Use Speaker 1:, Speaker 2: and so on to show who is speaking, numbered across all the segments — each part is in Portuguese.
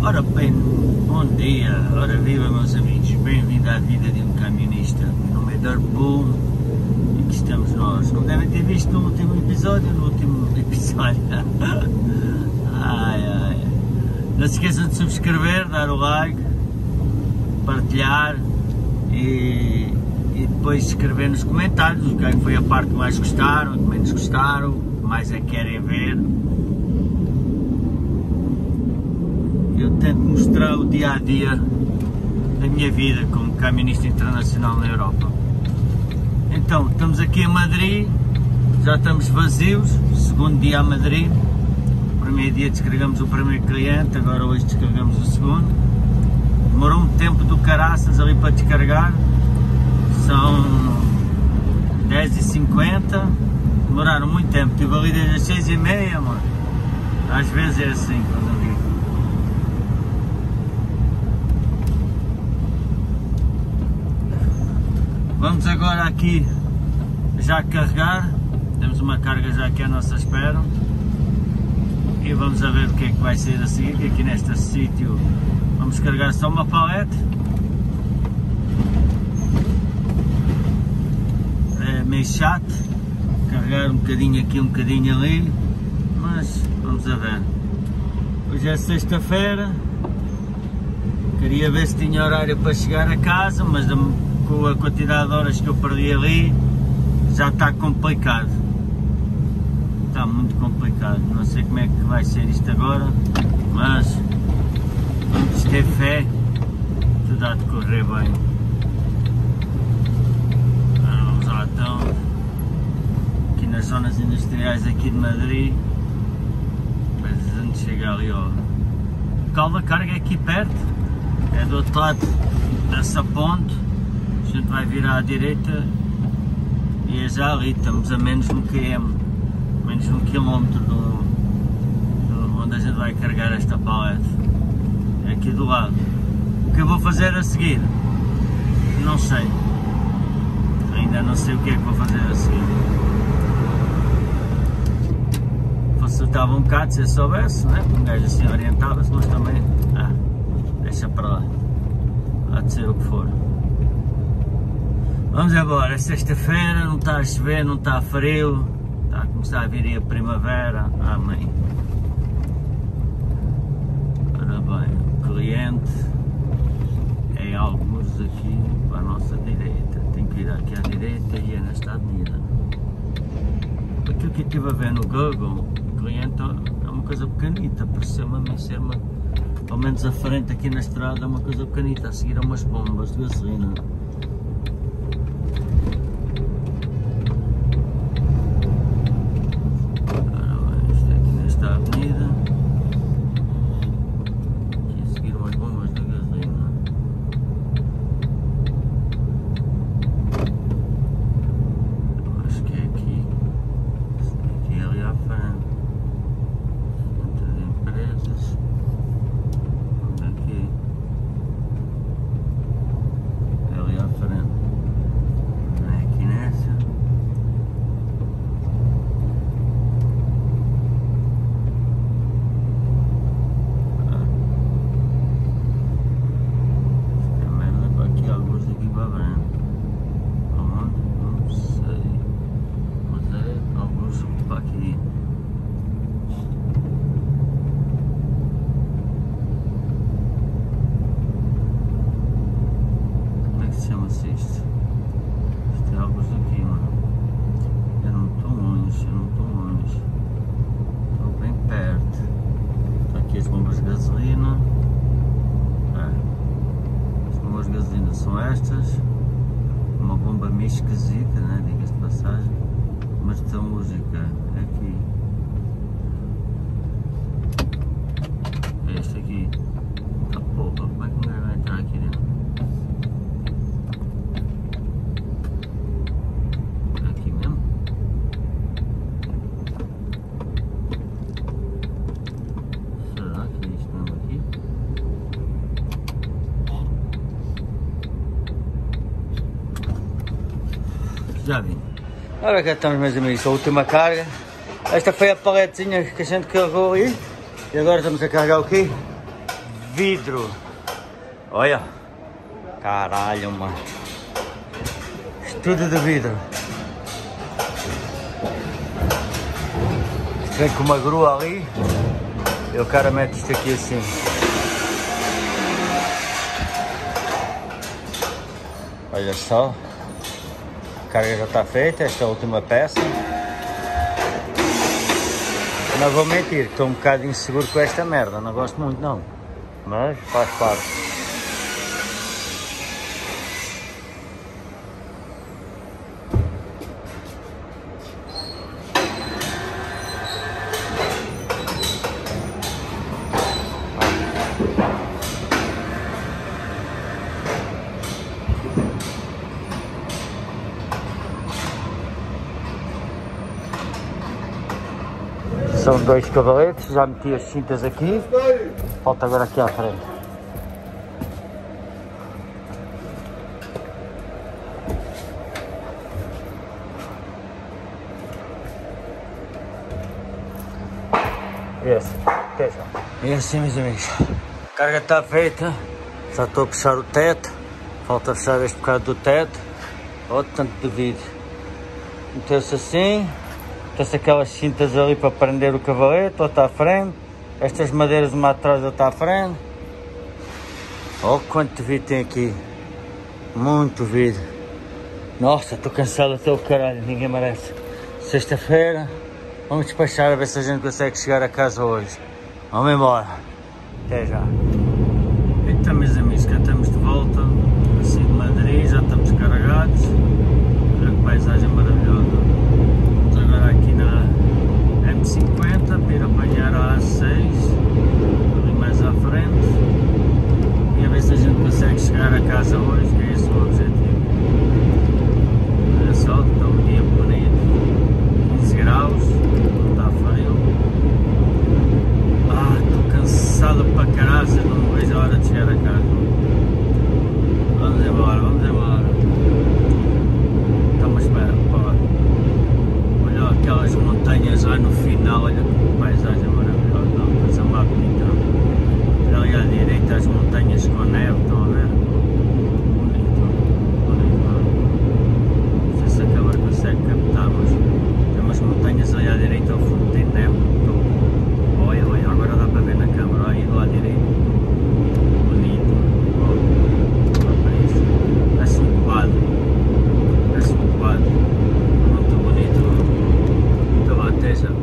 Speaker 1: Ora bem, bom dia, ora viva meus amigos, bem-vindo à vida de um camionista. Meu nome é Darbull e aqui estamos nós. Como devem ter visto no último episódio, Não se esqueçam de subscrever, dar o like, partilhar e depois escrever nos comentários o que é que foi a parte que mais gostaram, que menos gostaram, o que mais é que querem ver. Eu tento mostrar o dia a dia da minha vida como camionista internacional na Europa. Então, estamos aqui em Madrid, já estamos vazios, segundo dia a Madrid. O primeiro dia descarregamos o primeiro cliente, agora hoje descarregamos o segundo. Demorou um tempo do caraças ali para descarregar, são 10h50, demoraram muito tempo, estive ali desde as 6h30, mano. Às vezes é assim, quando eu digo. Vamos agora aqui já carregar, temos uma carga já aqui à nossa espera e vamos a ver o que é que vai ser a seguir, que aqui neste sítio vamos carregar só uma palete. É meio chato, carregar um bocadinho aqui, um bocadinho ali, mas vamos a ver. Hoje é sexta-feira, queria ver se tinha horário para chegar a casa, mas com a quantidade de horas que eu perdi ali, já está complicado. Está muito complicado. Não sei como é que vai ser isto agora, mas vamos ter fé, tudo há de correr bem. Vamos lá então, aqui nas zonas industriais aqui de Madrid, depois a gente chega ali ao local da carga, é aqui perto, é do outro lado dessa ponte. A gente vai virar à direita e é já ali, estamos a menos de 1 km, menos de 1 km onde a gente vai carregar esta palete, é aqui do lado. O que eu vou fazer a seguir? Não sei, ainda não sei o que é que vou fazer a seguir. Facilitava um bocado se eu soubesse, né? Um gajo assim orientava-se, mas também, deixa para lá, há de ser o que for. Vamos embora, é sexta-feira, não está a chover, não está frio, está a começar a vir a primavera, amém. Ora bem, o cliente é alguns aqui para a nossa direita, tem que ir aqui à direita e é nesta avenida. Aquilo que eu estive a ver no Google, o cliente é uma coisa pequenita, pareceu-me a mim ser uma, pelo menos a frente aqui na estrada é uma coisa pequenita, a seguir a umas bombas de gasolina. São estas, uma bomba meio esquisita, né? Diga-se de passagem, mas tem música aqui. Este aqui, tá porra, como é que um gajo vai entrar aqui dentro? É aqui mesmo? Será que é isto mesmo aqui? Já vi. Ora cá estamos, meus amigos, a última carga. Esta foi a paletezinha que a gente carregou aí. E agora estamos a carregar o quê? vidro. Olha. Caralho, mano. Isto tudo de vidro. Isto vem com uma grua ali. E o cara mete isto aqui assim. Olha só. A carga já está feita, esta é a última peça. Não vou mentir, estou um bocado inseguro com esta merda, não gosto muito não. Mas faz parte. São 2 cavaletes, já meti as cintas aqui, falta agora aqui à frente. E assim, meus amigos, a carga está feita, já estou a puxar o teto, falta fechar este bocado do teto, olha tanto de vidro. Meteu-se assim. Tem-se aquelas cintas ali para prender o cavalete, outra à frente. Estas madeiras, uma atrás, outra à frente. Olha quanto de vidro tem aqui. Muito vidro. Nossa, estou cansado até o caralho, ninguém merece. Sexta-feira, vamos despachar a ver se a gente consegue chegar a casa hoje. Vamos embora. Até já. Então, meus amigos, cá estamos de volta. Assim de Madrid, já estamos carregados. Olha que paisagem maravilhosa. Agora aqui na M50 para ir apanhar a A6 ali mais à frente e a ver se a gente consegue chegar a casa hoje, que é esse o objetivo. Olha só, está um dia bonito, 15 graus, não está frio. Estou cansado para caraças, não vejo a hora de chegar a casa. Vamos embora, vamos embora. Estamos espera, olha aquelas montanhas lá no final, olha que paisagem maravilhosa, não, coisa má bonita. Ali à direita as montanhas com neve, estão a ver? Bonito, bonito. Não sei se a câmera consegue captar, mas tem umas montanhas ali à direita, ao fundo tem neve. Olha, olha, agora dá para ver na câmera, aí lá à direita. Bonito, olha para isso. Parece um quadro, parece um quadro. Muito bonito. Então até já.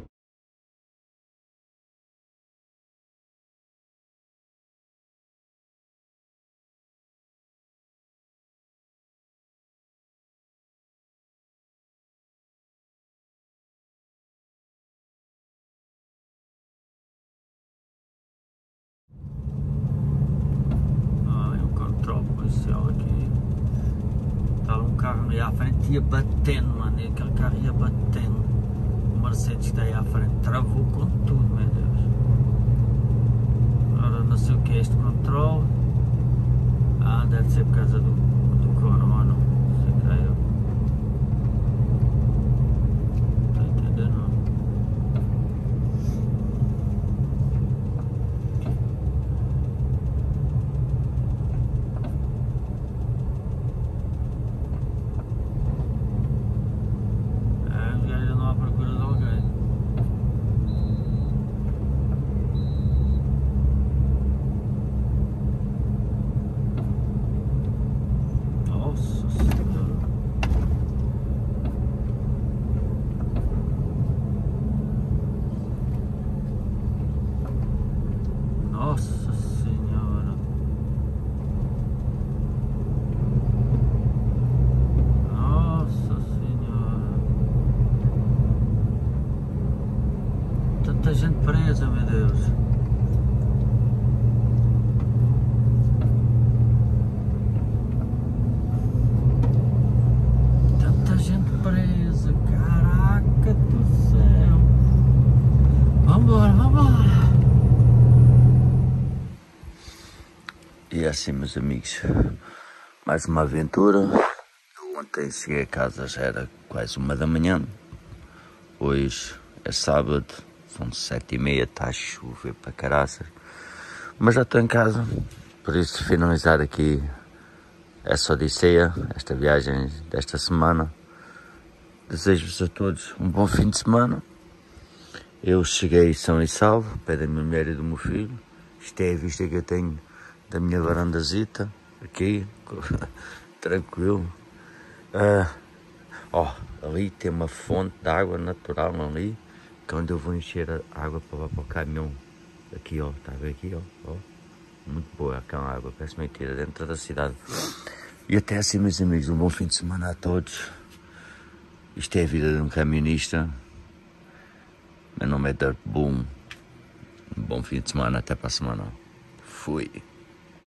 Speaker 1: Olha o controle policial aqui. Estava um carro ali à frente, ia batendo, mano, e aquele carro ia batendo. O Mercedes que está aí à frente travou com tudo, meu Deus. Agora não sei o que é este controle. Deve ser por causa do corona, não sei o que é. Não estou entendendo. Nossa Senhora. Nossa Senhora. Tanta gente presa, meu Deus. Tanta gente presa. Caraca do céu. Vambora, vambora. E assim, meus amigos, mais uma aventura. Eu ontem cheguei a casa, já era quase 1 da manhã. Hoje é sábado, são 7h30, está a chover para caraças. Mas já estou em casa, por isso finalizar aqui essa odisseia, esta viagem desta semana. Desejo-vos a todos um bom fim de semana. Eu cheguei são e salvo, pé da minha mulher e do meu filho. Isto é a vista que eu tenho da minha varandazita, aqui, tranquilo. Ali tem uma fonte de água natural ali, que é onde eu vou encher a água para o caminhão. Aqui ó, está a ver aqui ó. Muito boa aquela água, parece mentira, dentro da cidade. E até assim, meus amigos, um bom fim de semana a todos. Isto é a vida de um camionista. Meu nome é Dirt Boom. Um bom fim de semana, até para a semana. Fui.